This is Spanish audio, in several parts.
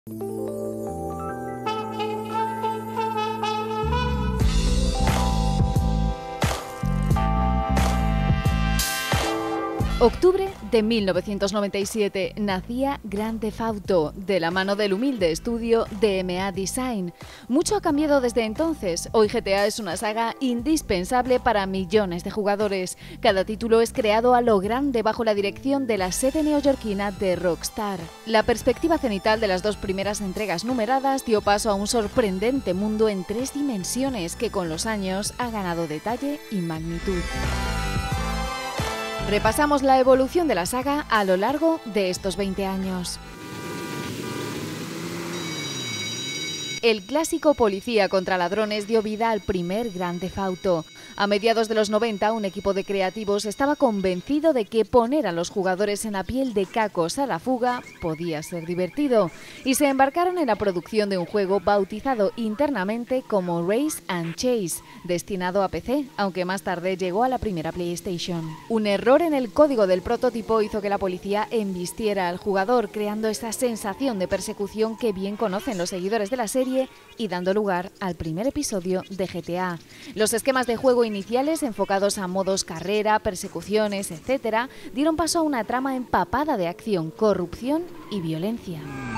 Octubre de 1997 nacía Grand Theft Auto, de la mano del humilde estudio DMA Design. Mucho ha cambiado desde entonces. Hoy GTA es una saga indispensable para millones de jugadores. Cada título es creado a lo grande bajo la dirección de la sede neoyorquina de Rockstar. La perspectiva cenital de las dos primeras entregas numeradas dio paso a un sorprendente mundo en 3 dimensiones que con los años ha ganado detalle y magnitud. Repasamos la evolución de la saga a lo largo de estos 20 años. El clásico policía contra ladrones dio vida al primer Grand Theft Auto. A mediados de los 90, un equipo de creativos estaba convencido de que poner a los jugadores en la piel de cacos a la fuga podía ser divertido, y se embarcaron en la producción de un juego bautizado internamente como Race and Chase, destinado a PC, aunque más tarde llegó a la primera PlayStation. Un error en el código del prototipo hizo que la policía embistiera al jugador, creando esa sensación de persecución que bien conocen los seguidores de la serie y dando lugar al primer episodio de GTA. Los esquemas de juego iniciales, enfocados a modos carrera, persecuciones, etc., dieron paso a una trama empapada de acción, corrupción y violencia.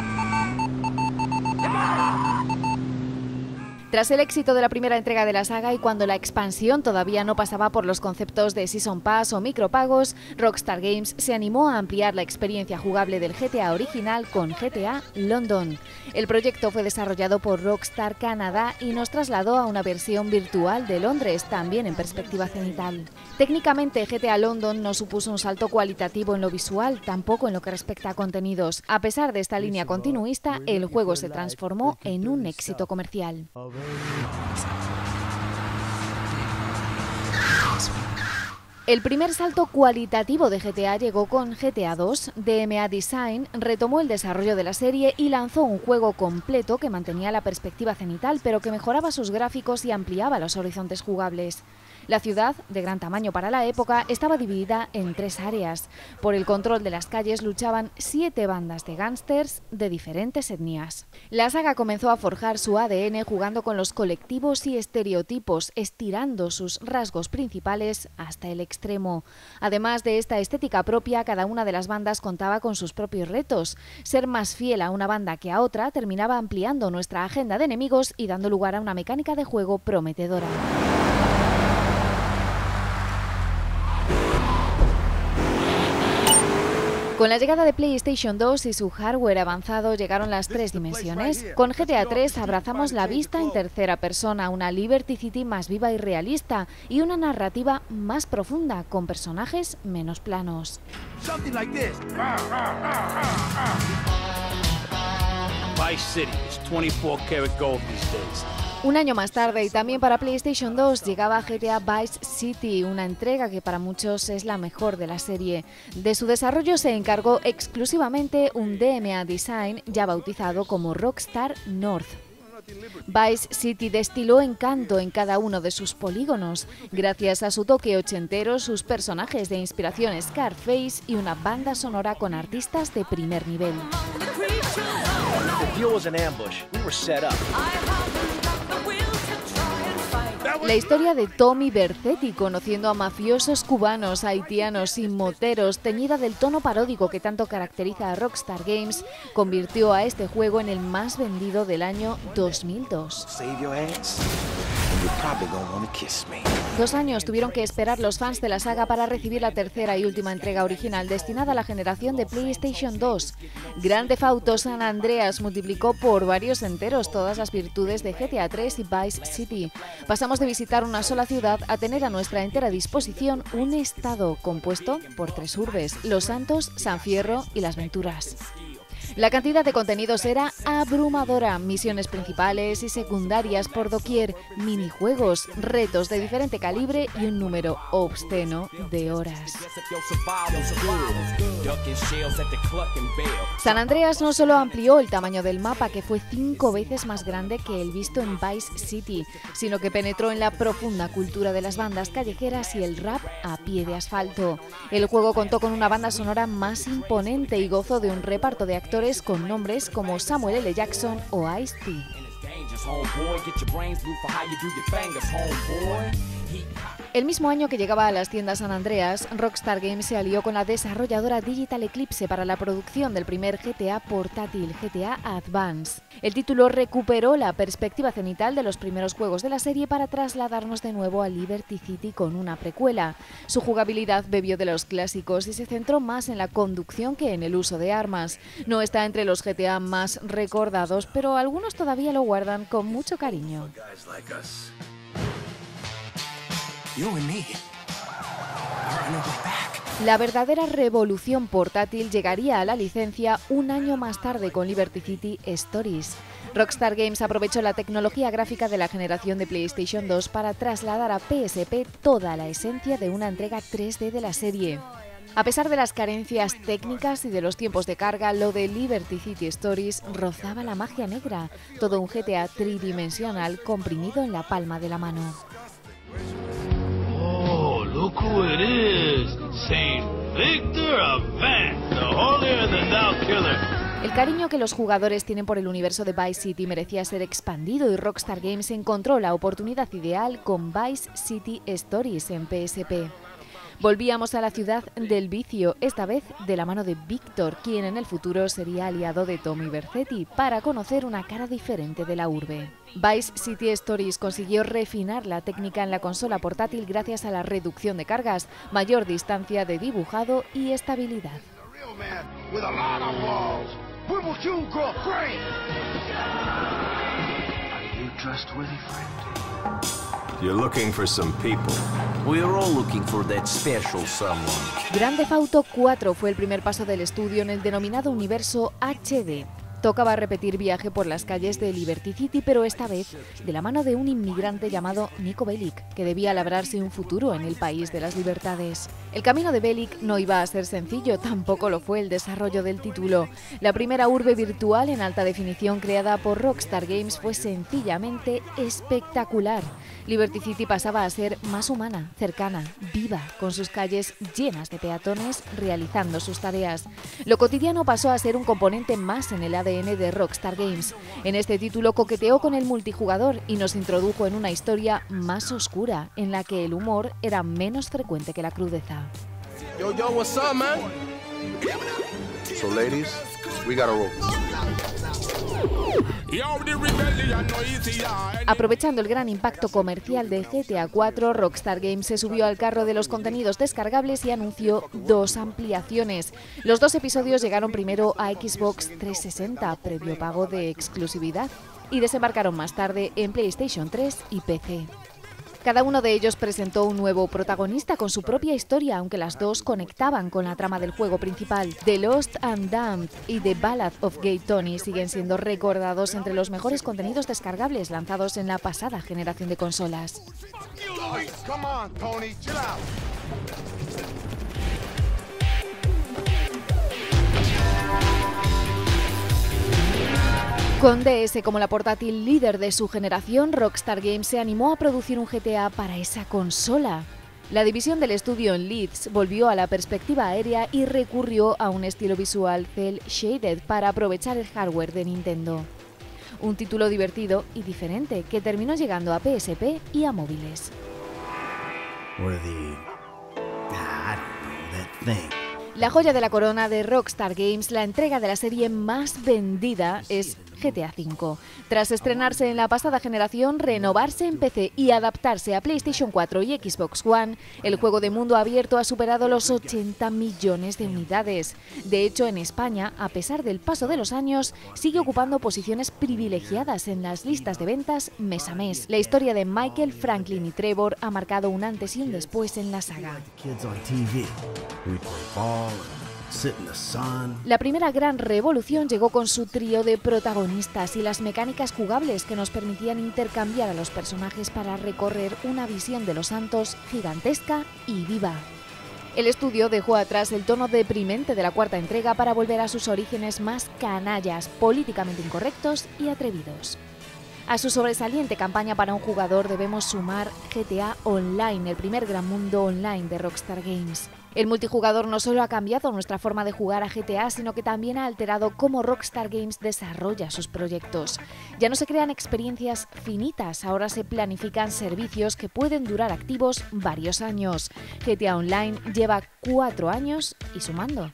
Tras el éxito de la primera entrega de la saga y cuando la expansión todavía no pasaba por los conceptos de Season Pass o micropagos, Rockstar Games se animó a ampliar la experiencia jugable del GTA original con GTA London. El proyecto fue desarrollado por Rockstar Canadá y nos trasladó a una versión virtual de Londres, también en perspectiva cenital. Técnicamente, GTA London no supuso un salto cualitativo en lo visual, tampoco en lo que respecta a contenidos. A pesar de esta línea continuista, el juego se transformó en un éxito comercial. El primer salto cualitativo de GTA llegó con GTA 2. DMA Design retomó el desarrollo de la serie y lanzó un juego completo que mantenía la perspectiva cenital, pero que mejoraba sus gráficos y ampliaba los horizontes jugables. La ciudad, de gran tamaño para la época, estaba dividida en 3 áreas. Por el control de las calles luchaban 7 bandas de gángsters de diferentes etnias. La saga comenzó a forjar su ADN jugando con los colectivos y estereotipos, estirando sus rasgos principales hasta el extremo. Además de esta estética propia, cada una de las bandas contaba con sus propios retos. Ser más fiel a una banda que a otra terminaba ampliando nuestra agenda de enemigos y dando lugar a una mecánica de juego prometedora. Con la llegada de PlayStation 2 y su hardware avanzado llegaron las 3 dimensiones. Con GTA 3 abrazamos la vista en tercera persona, una Liberty City más viva y realista y una narrativa más profunda, con personajes menos planos. Vice City is 24 karat gold these days. Un año más tarde, y también para PlayStation 2, llegaba GTA Vice City, una entrega que para muchos es la mejor de la serie. De su desarrollo se encargó exclusivamente un DMA Design ya bautizado como Rockstar North. Vice City destiló encanto en cada uno de sus polígonos, gracias a su toque ochentero, sus personajes de inspiración Scarface y una banda sonora con artistas de primer nivel. La historia de Tommy Vercetti conociendo a mafiosos cubanos, haitianos y moteros, teñida del tono paródico que tanto caracteriza a Rockstar Games, convirtió a este juego en el más vendido del año 2002. 2 años tuvieron que esperar los fans de la saga para recibir la tercera y última entrega original destinada a la generación de PlayStation 2. Grand Theft Auto San Andreas multiplicó por varios enteros todas las virtudes de GTA 3 y Vice City. Pasamos de visitar una sola ciudad a tener a nuestra entera disposición un estado compuesto por 3 urbes: Los Santos, San Fierro y Las Venturas. La cantidad de contenidos era abrumadora, misiones principales y secundarias por doquier, minijuegos, retos de diferente calibre y un número obsceno de horas. San Andreas no solo amplió el tamaño del mapa, que fue 5 veces más grande que el visto en Vice City, sino que penetró en la profunda cultura de las bandas callejeras y el rap a pie de asfalto. El juego contó con una banda sonora más imponente y gozó de un reparto de actores con nombres como Samuel L. Jackson o Ice-T. El mismo año que llegaba a las tiendas San Andreas, Rockstar Games se alió con la desarrolladora Digital Eclipse para la producción del primer GTA portátil, GTA Advance. El título recuperó la perspectiva cenital de los primeros juegos de la serie para trasladarnos de nuevo a Liberty City con una precuela. Su jugabilidad bebió de los clásicos y se centró más en la conducción que en el uso de armas. No está entre los GTA más recordados, pero algunos todavía lo guardan con mucho cariño. La verdadera revolución portátil llegaría a la licencia un año más tarde con Liberty City Stories. Rockstar Games aprovechó la tecnología gráfica de la generación de PlayStation 2 para trasladar a PSP toda la esencia de una entrega 3D de la serie. A pesar de las carencias técnicas y de los tiempos de carga, lo de Liberty City Stories rozaba la magia negra, todo un GTA tridimensional comprimido en la palma de la mano. Look who it is, Saint Victor of Vance, the holier than thou killer. El cariño que los jugadores tienen por el universo de Vice City merecía ser expandido y Rockstar Games encontró la oportunidad ideal con Vice City Stories en PSP. Volvíamos a la ciudad del vicio, esta vez de la mano de Víctor, quien en el futuro sería aliado de Tommy Vercetti, para conocer una cara diferente de la urbe. Vice City Stories consiguió refinar la técnica en la consola portátil gracias a la reducción de cargas, mayor distancia de dibujado y estabilidad. You're looking for some people. We're all looking for that special someone. Grand Theft Auto 4 fue el primer paso del estudio en el denominado universo HD. Tocaba repetir viaje por las calles de Liberty City, pero esta vez de la mano de un inmigrante llamado Niko Bellic, que debía labrarse un futuro en el país de las libertades. El camino de Bellic no iba a ser sencillo, tampoco lo fue el desarrollo del título. La primera urbe virtual en alta definición creada por Rockstar Games fue sencillamente espectacular. Liberty City pasaba a ser más humana, cercana, viva, con sus calles llenas de peatones realizando sus tareas. Lo cotidiano pasó a ser un componente más en el ADN de Rockstar Games. En este título coqueteó con el multijugador y nos introdujo en una historia más oscura, en la que el humor era menos frecuente que la crudeza. Yo, what's up, man? So, ladies, we gotta roll. Aprovechando el gran impacto comercial de GTA 4, Rockstar Games se subió al carro de los contenidos descargables y anunció 2 ampliaciones. Los 2 episodios llegaron primero a Xbox 360, previo pago de exclusividad, y desembarcaron más tarde en PlayStation 3 y PC. Cada uno de ellos presentó un nuevo protagonista con su propia historia, aunque las 2 conectaban con la trama del juego principal. The Lost and Damned y The Ballad of Gay Tony siguen siendo recordados entre los mejores contenidos descargables lanzados en la pasada generación de consolas. Con DS como la portátil líder de su generación, Rockstar Games se animó a producir un GTA para esa consola. La división del estudio en Leeds volvió a la perspectiva aérea y recurrió a un estilo visual cel shaded para aprovechar el hardware de Nintendo. Un título divertido y diferente que terminó llegando a PSP y a móviles. La joya de la corona de Rockstar Games, la entrega de la serie más vendida, es GTA V. Tras estrenarse en la pasada generación, renovarse en PC y adaptarse a PlayStation 4 y Xbox One, el juego de mundo abierto ha superado los 80 millones de unidades. De hecho, en España, a pesar del paso de los años, sigue ocupando posiciones privilegiadas en las listas de ventas mes a mes. La historia de Michael, Franklin y Trevor ha marcado un antes y un después en la saga. La primera gran revolución llegó con su trío de protagonistas y las mecánicas jugables que nos permitían intercambiar a los personajes para recorrer una visión de Los Santos gigantesca y viva. El estudio dejó atrás el tono deprimente de la cuarta entrega para volver a sus orígenes más canallas, políticamente incorrectos y atrevidos. A su sobresaliente campaña para un jugador debemos sumar GTA Online, el primer gran mundo online de Rockstar Games. El multijugador no solo ha cambiado nuestra forma de jugar a GTA, sino que también ha alterado cómo Rockstar Games desarrolla sus proyectos. Ya no se crean experiencias finitas, ahora se planifican servicios que pueden durar activos varios años. GTA Online lleva 4 años y sumando.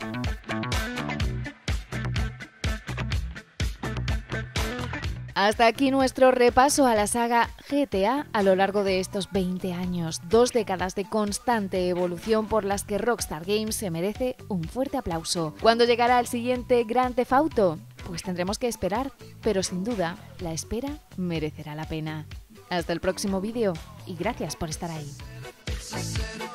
Hasta aquí nuestro repaso a la saga GTA a lo largo de estos 20 años, 2 décadas de constante evolución por las que Rockstar Games se merece un fuerte aplauso. ¿Cuándo llegará el siguiente Grand Theft Auto? Pues tendremos que esperar, pero sin duda la espera merecerá la pena. Hasta el próximo vídeo y gracias por estar ahí.